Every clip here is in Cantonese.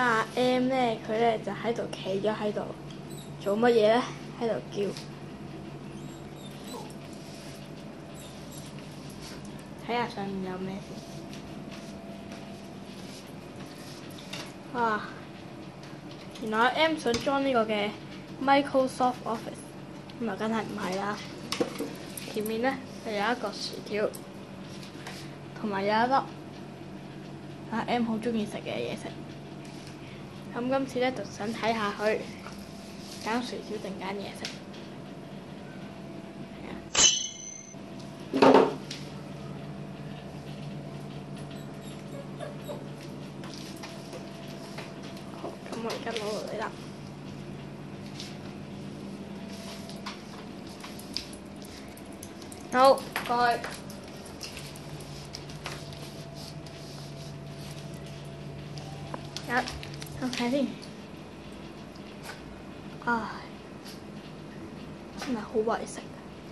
阿 M 咧，佢咧就喺度企咗喺度，做乜嘢咧？喺度叫。睇下上面有咩先。哇！原來阿 M 想裝呢個嘅 Microsoft Office， 咁啊梗係唔係啦。前面咧就有一個薯條，同埋有一粒阿 M 好中意食嘅嘢食。咁今次咧就想睇下佢揀薯條定揀嘢食。好，咁我而家攞落嚟啦。好，過去。睇睇先。唉，真係好為食。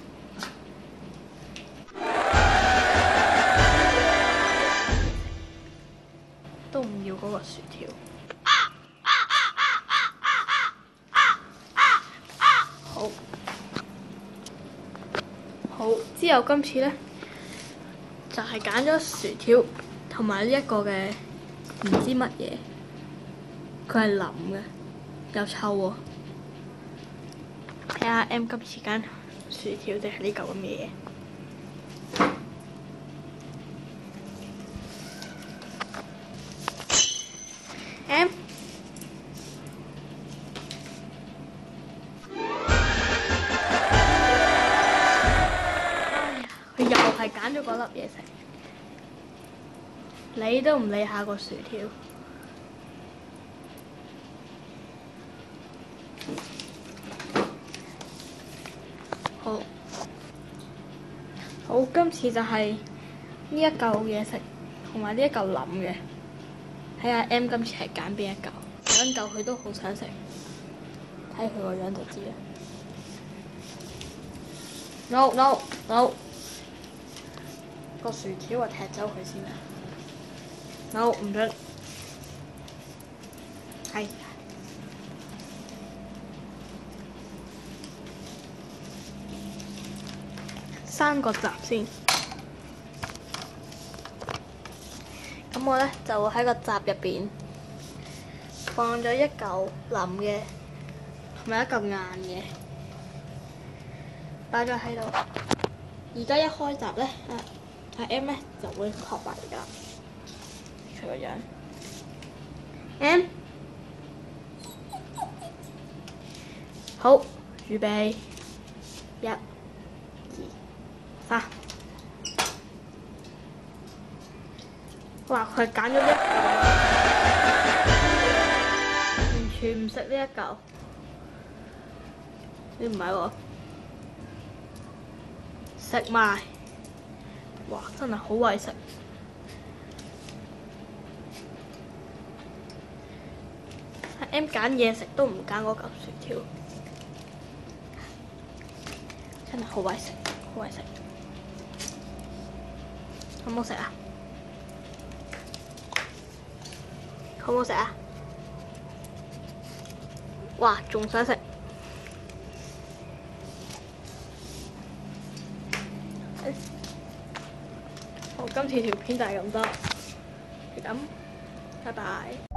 都唔要嗰個薯條。好，之後今次咧就係揀咗薯條同埋呢一個嘅唔知乜嘢，佢係腍嘅，又臭喎。睇下 M 今次揀薯條定係呢嚿咁嘅嘢。M， 佢又係揀咗嗰粒嘢食，理都唔理下個薯條。好，今次就係呢一嚿嘢食同埋呢一嚿腍嘅，睇下 M 今次係揀邊一嚿，兩嚿佢都好想食，睇佢個樣就知啦。No， 個薯條我踢走佢先啦。No， 唔准。係。閂個閘先。咁我咧就喺個閘入邊放咗一嚿腍嘅，同埋一嚿硬嘅，擺咗喺度。而家一開閘咧，阿 M 咧就會撲埋嚟㗎，佢個樣。M， 好，預備，1、2、3。哇！佢揀咗呢一嚿，完全唔食呢一嚿。你唔係喎，食埋。哇！真係好為食。阿 M 揀嘢食都唔揀嗰嚿薯條，真係好為食，好為食。好唔好食啊？好唔好食啊？哇！仲想食。好，今次條片就係咁多，係咁，拜拜。